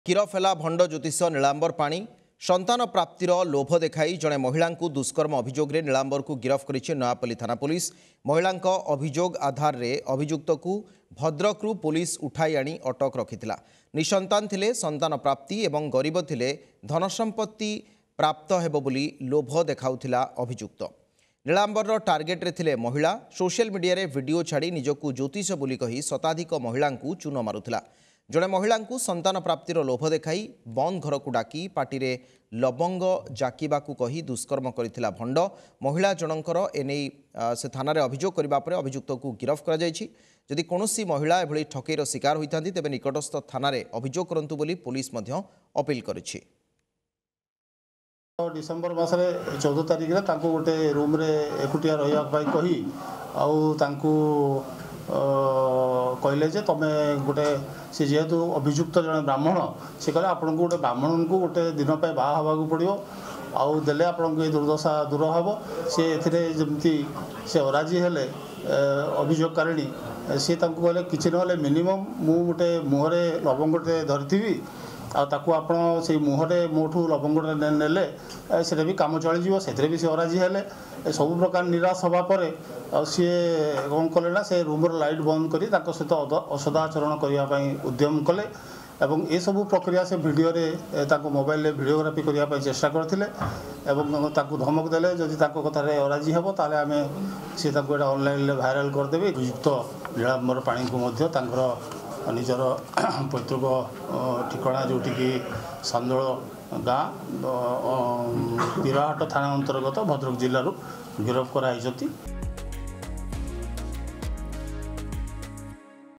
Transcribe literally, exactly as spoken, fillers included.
गिरफ है भंड ज्योतिष नीलांबर पाणी संतान प्राप्तिर लोभ देखाई जड़े महिला दुष्कर्म अभियोग में नीलांबर को गिरफ कर नयापल्ली थाना पुलिस महिला अभियोग आधार रे अभियुक्त को भद्रकरू पुलिस उठाई आनी अटक रखिथिला। निसंतान थिले, संतान प्राप्ति एवं गरीब थिले, धन संपत्ति प्राप्त हेबो बोली लोभ देखाउथिला अभियुक्त। नीलांबर टार्गेट रे थिले महिला। सोशल मीडिया रे वीडियो छाड़ी निजकू ज्योतिष बोली कही शताधिक महिला चून मारुथिला। जड़े महिला संतान प्राप्तिर लोभ देखाई बंद घर को डाकी पार्टी लवंग जाकिबाकू कही दुष्कर्म करथिला भंड। महिला जनकर एने से थाना रे अभियोग करबा परे अभियुक्त को गिरफ करा जायछि। जदि कोनोसी महिला एभली ठकेर शिकार होइथांती तेबे निकटस्थ थाना रे अभियोग करंतु बोली पुलिस मध्य अपील करिछि। डिसेम्बर मासरे चौदह तारिख रे तांको गोटे रूम रे एकुटिया रहिया पाई कही आउ तांको कहले जे तुम गोटे सी जेहेतु अभियुक्त जन ब्राह्मण से कहले आपन को गोटे ब्राह्मण को गोटे दिन पे बाहा हवा पड़ो आउ देले आपन को दुर्दशा दूर हम सी एमती से अराजी हेले अभियोगकारिणी सी कहले कि ना मिनिमम मु गोटे मुहरे लवंगटे धरी आकु आप मुहरे मोठू लवंगटे नेले से भी कम चलीज से भी सी अराजी हेले सब प्रकार निराश हवापर सी कौन कले ना से रूमर लाइट बंद कर सहित असदाचरण करने उद्यम कले एवं ये सब प्रक्रिया से वीडियो रे मोबाइल रे वीडियोग्राफी करने चेष्टा करथिले एवं ताकू धमक देले जदि ताको कथा रे अराजी हेबो ताले आमे सी ताको एटा ऑनलाइन ले वायरल कर देबे। युक्त नीलांबर पाणी को मध्य तांकर निजर पैतृक ठिकाना जोटी की सांदोल गाँ पीराहाट थाना अंतर्गत भद्रक जिलूर गिरफ कराई।